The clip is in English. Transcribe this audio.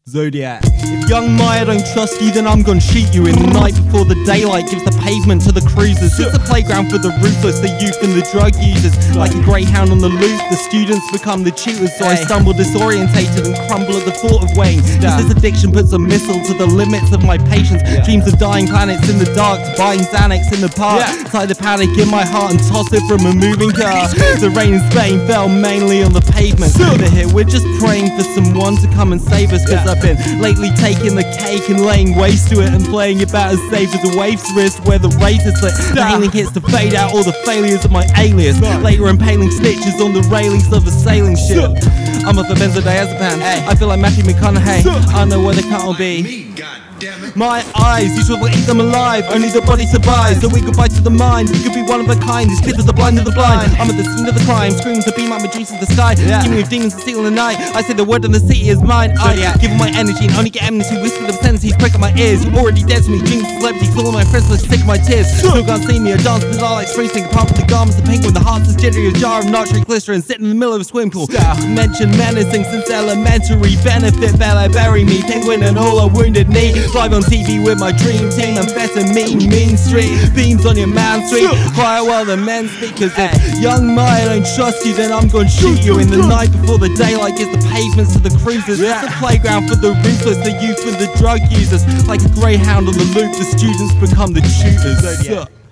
Zodiac. If young Maya don't trust you, then I'm gonna shoot you in the night before the daylight gives the pavement to the cruisers. It's a playground for the ruthless, the youth and the drug users. Like a greyhound on the loose, the students become the tutors. So I stumble disorientated and crumble at the thought of weighing. Cause this addiction puts a missile to the limits of my patience. Dreams of dying planets in the dark, to buying Xanax in the park. Tie the panic in my heart and toss it from a moving car. The rain in Spain fell mainly on the pavement. Over here, we're just praying for someone to come and save us. Cause I've been lately taking the cake and laying waste to it and playing it about as safe as a wave's wrist where the razor slit. The hailing hits to fade out all the failures of my alias. Later impaling stitches on the railings of a sailing ship. I'm off the benzodiazepam. I feel like Matthew McConaughey. I know where the cut will be. My eyes, you should eat them alive. Only the body survives. So we goodbye to the mind. We could be one of a kind. These kids are the blind of the blind. I'm at the scene of the crime, screaming to beam up Medusa in the sky. Scheming with demons to steal in the night. I say the word in the city is mine. I give them my energy and only get amnesty. Whisper the sentences, prick up my ears. You're already dead to me. Dreams of celebrities, all of my friends will stick my tears. Still can't see me. I dance bizarre like Springsteen. Apart from the garments of pink when the heart's as jittery as a jar of nitrate glycerin. Sitting in the middle of a swimming pool. Mention menacing since elementary. Benefit Bella, bury me. Penguin and all a wounded knee. Live on TV with my dream team. Amphetamine, mean street. Beams on your man street. Quiet while the men speak. Cause if young Maya don't trust you, then I'm gonna shoot you in the night before the daylight gives the pavements to the cruisers. It's a playground for the ruthless, the youth and the drug users. Like a greyhound on the loop, the students become the tutors.